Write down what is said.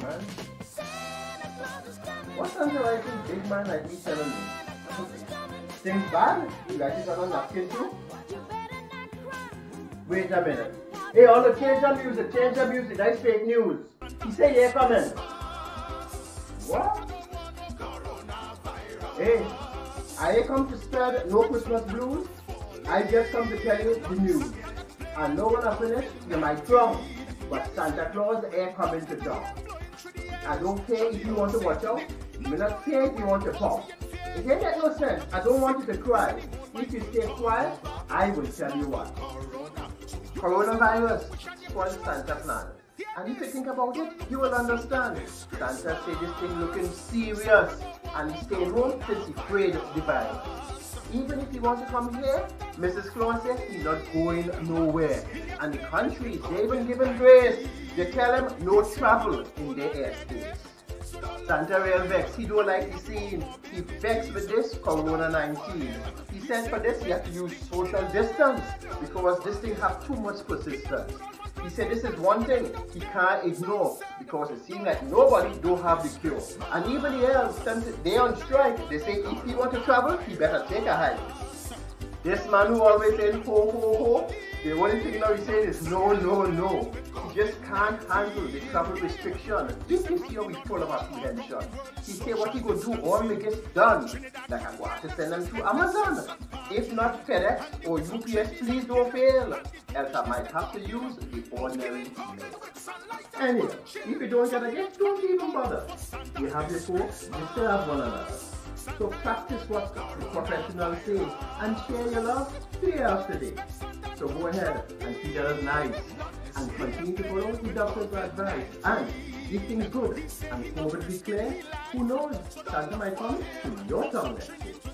man. What Santa writing big man like me telling me? Things bad? You guys is on a napkin too? Wait a minute. Hey, all the change the music, change the music. That's fake news. He said yeah coming. What? Hey, I ain't come to spread no Christmas blues. I just come to tell you the news. And no one finish, you might drown. But Santa Claus ain't coming to town. I don't care if you want to watch out. You will not care if you want to pop. It ain't make no sense. I don't want you to cry. If you stay quiet, I will tell you what. Coronavirus spoiled Santa plan. And if you think about it, you will understand. Santa said this thing looking serious. And he stayed home since he prayed the Bible. Even if he wants to come here, Mrs. Claus says he's not going nowhere. And the countries, they even given grace. They tell him no travel in their airspace. Santa real vex, he don't like the scene. He vexed with this Corona-19. He said for this he have to use social distance because this thing have too much persistence. He said this is one thing he can't ignore because it seems like nobody don't have the cure. And even the elves, they on strike. They say if he want to travel, he better take a hike. This man who always said ho ho ho, the only thing now he's saying is no, no, no. He just can't handle the travel restriction. This year we full of apprehension. He said what he could do all it gets done. Like I want to send them to Amazon. If not FedEx or UPS, please don't fail. Else I might have to use the ordinary mail. Anyway, if you don't get a gift, don't even bother. You have your folks, you still have one another. So practice what the professionals say and share your love day after day. So go ahead and treat others nice and continue to follow the doctor's advice. And if things good and COVID be clear, who knows, Santa might come to your town next year.